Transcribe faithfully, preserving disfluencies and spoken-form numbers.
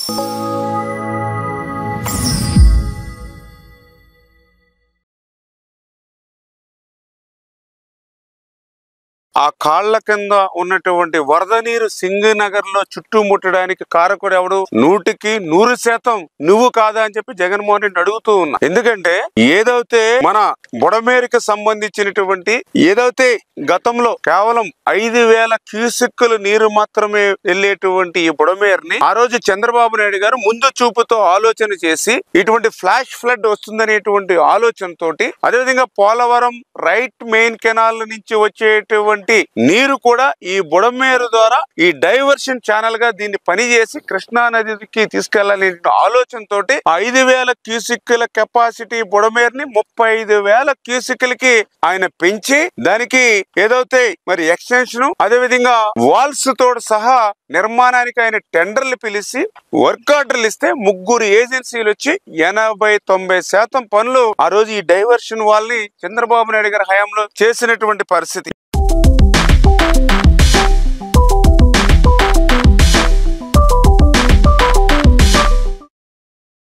ఆ కాళ్ల కింద ఉన్నటువంటి వరద నీరు సింగనగర్ లో చుట్టుముట్టడానికి కారకుడు ఎవడు? నూటికి నూరు శాతం నువ్వు కాదా అని చెప్పి జగన్మోహన్ రెడ్డి అడుగుతూ ఉన్నా. ఎందుకంటే ఏదైతే మన బుడమేరుకి సంబంధించినటువంటి ఏదైతే గతంలో కేవలం ఐదు వేల క్యూసెక్కులు నీరు మాత్రమే వెళ్లేటువంటి ఈ బుడమేరుని ఆ రోజు చంద్రబాబు నాయుడు గారు ముందు చూపుతో ఆలోచన చేసి ఇటువంటి ఫ్లాష్ ఫ్లడ్ వస్తుందనేటువంటి ఆలోచనతోటి, అదేవిధంగా పోలవరం రైట్ మెయిన్ కెనాల్ నుంచి వచ్చేటువంటి నీరు కూడా ఈ బుడమేరు ద్వారా ఈ డైవర్షన్ ఛానల్ గా దీన్ని పనిచేసి కృష్ణా నదికి తీసుకెళ్లాలనే ఆలోచనతో ఐదు వేల క్యూసిక్ల కెపాసిటీ బుడమేరుని ముప్పై ఐదు వేల క్యూసిక్లకి ఆయన పెంచి దానికి ఏదైతే మరి ఎక్స్టెన్షన్ అదేవిధంగా వాల్స్ తోడు సహా నిర్మాణానికి ఆయన టెండర్లు పిలిచి వర్క్ ఆర్డర్లు ఇస్తే ముగ్గురు ఏజెన్సీలు వచ్చి ఎనభై తొంభై శాతం పనులు ఆ రోజు ఈ డైవర్షన్ వాళ్ళని చంద్రబాబు నాయుడు గారి హయాంలో చేసినటువంటి పరిస్థితి.